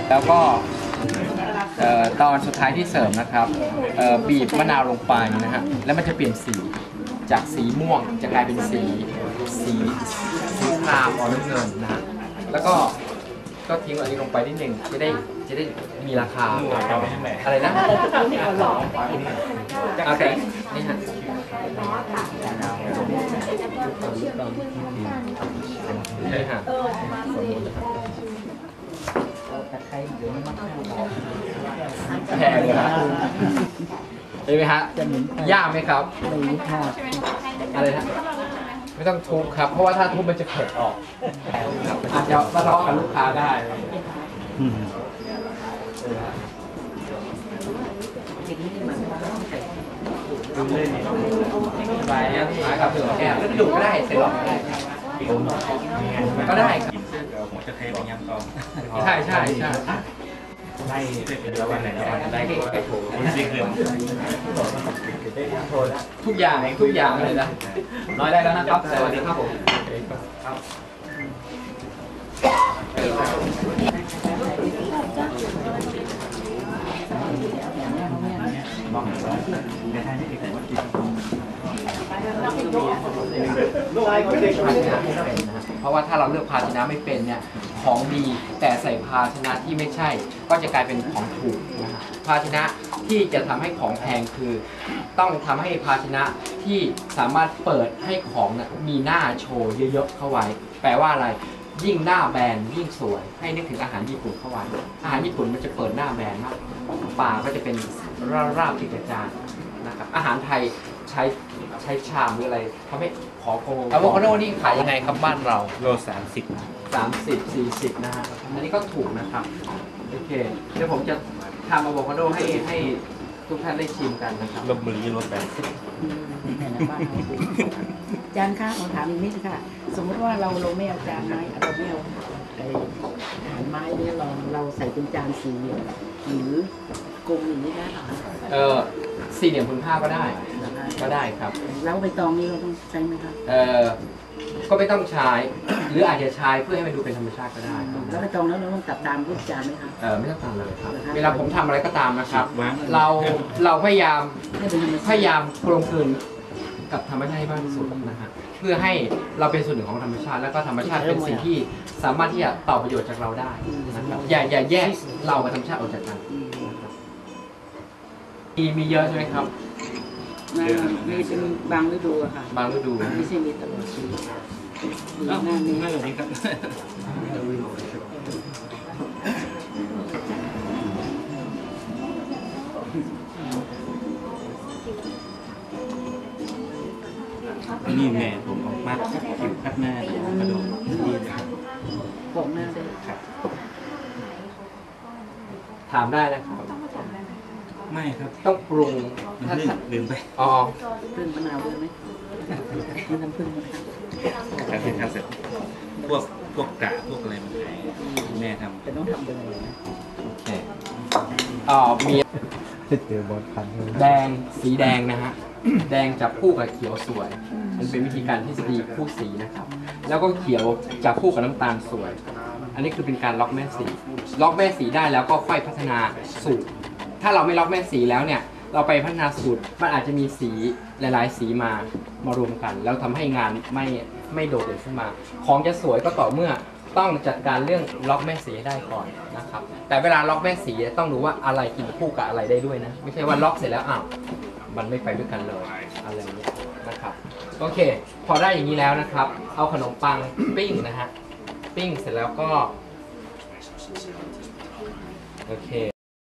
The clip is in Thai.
แล้วก็ตอนสุดท้ายที่เสริมนะครับบีบมะนาวลงไปนะฮะแล้วมันจะเปลี่ยนสีจากสีม่วงจะกลายเป็นสีครามออกน้ำเงินนะฮะแล้วก็ทิ้งอันนี้ลงไปนิดหนึ่งจะได้มีราคาอะไรนะโอเคนี่ฮะนี่ฮะแพงเลยครับเห็นไหมฮะยากไหมครับอะไรนะไม่ต้องทุบครับเพราะว่าถ้าทุบมันจะเผ็ดออกอาจจะทะเลาะกับลูกค้าได้ดูเลยไปยังมากับถึงแก้วแล้วดูก็ได้ใส่หลอดก็ได้ก็ได้ผมจะเทไปยำต่อใช่ได้แล้ววันไหนได้ไปโถทุกอย่างเลยนะน้อยได้แล้วนะครับสวัสดีครับผมเพราะว่าถ้าเราเลือกภาชนะไม่เป็นเนี่ยของดีแต่ใส่ภาชนะที่ไม่ใช่ก็จะกลายเป็นของถูกนะฮะภาชนะที่จะทำให้ของแพงคือต้องทำให้ภาชนะที่สามารถเปิดให้ของมีหน้าโชว์เยอะๆเข้าไว้แปลว่าอะไรยิ่งหน้าแบนยิ่งสวยให้นึกถึงอาหารญี่ปุ่นเข้าไว้อาหารญี่ปุ่นมันจะเปิดหน้าแบนมากปลาก็จะเป็นราบติดกระจานนะครับอาหารไทยใช้ชามหรืออะไรเขาไม่ขอโกงอะโวคาโดนี่ขายยังไงครับบ้านเราโล 30-40นะฮะอันนี้ก็ถูกนะครับโอเคเดี๋ยวผมจะทำอะโวคาโดให้ทุกท่านได้ชิมกันนะครับลบบุรีโล80 จานข้าวขอถามอีกนิดค่ะสมมติว่าเราไม่เอาจานไม้เราไม่เอาอาหารไม้เนี่ยเราใส่เป็นจานสี่เหลี่ยมหรือกลมอย่างนี้ได้หรอสี่เหลี่ยมผืนผ้าก็ได้ครับแล้วใบตองนี่เราต้องใช้ไหมครับก็ไม่ต้องใช้หรืออาจจะใช้เพื่อให้มันดูเป็นธรรมชาติก็ได้แล้วใบตองแล้วเราต้องตัดตามรูปจานไหมครับไม่ต้องตามเลยครับเวลาผมทำอะไรก็ตามนะครับเราพยายามกลมกลืนกับธรรมชาติมากที่สุดนะฮะเพื่อให้เราเป็นส่วนหนึ่งของธรรมชาติแล้วก็ธรรมชาติเป็นสิ่งที่สามารถที่จะต่อประโยชน์จากเราได้นะครับอย่าแยกเรากับธรรมชาติออกจากกันมีเยอะใช่ไหมครับมีเป็นบางฤดูอะค่ะบางฤดูไม่ใช่มีตลอดปีหน้านี้ครับนี่แม่ผมออกมาผิวคัดหน้ากระโดดดีเลยครับผมหน้าได้ครับถามได้นะครับไม่ครับต้องปรุงถ้าลืมไปพึ่งมะนาวด้วยไหมมันน้ำพึ่งการทำเสร็จพวกกะพวกอะไรมันแม่ทำแต่ต้องทำเป็นอะไรนะมีแดงสีแดงนะฮะแดงจับคู่กับเขียวสวยมันเป็นวิธีการที่ดีคู่สีนะครับแล้วก็เขียวจับคู่กับน้ำตาลสวยอันนี้คือเป็นการล็อกแม่สีได้แล้วก็ค่อยพัฒนาสูตรถ้าเราไม่ล็อกแม่สีแล้วเนี่ยเราไปพัฒนาสูตรมันอาจจะมีสีหลายๆสีมารวมกันแล้วทำให้งานไม่โดดเด่นขึ้นมาของจะสวยก็ต่อเมื่อต้องจัดการเรื่องล็อกแม่สีให้ได้ก่อนนะครับแต่เวลาล็อกแม่สีต้องรู้ว่าอะไรกินคู่กับอะไรได้ด้วยนะไม่ใช่ว่าล็อกเสร็จแล้วมันไม่ไปด้วยกันเลยอะไรอย่างเงี้ยนะครับโอเคพอได้อย่างนี้แล้วนะครับเอาขนมปังปิ้งนะฮะปิ้งเสร็จแล้วก็โอเค